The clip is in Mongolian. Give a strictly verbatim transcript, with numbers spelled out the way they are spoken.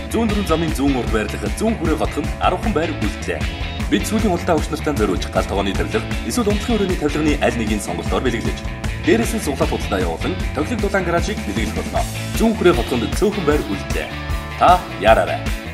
зүүн дөрвөн замын зүүн урд байрлах зүүн хүрээ хотход арван байр үлдлээ. Бид сүүлийн худалдаа авч нартаа зориулж гал тогооны тавилга эсвэл унтлагын өрөөний тавилганы аль нэгийг сонголтоор бэлэглэж дээрээс нь суглаа худалдаа явуулан тоглог дулаан гаражийг бэлэглэх болно. Зүүн хүрээ хотход цөөхөн байр үлдлээ. Та яараарай.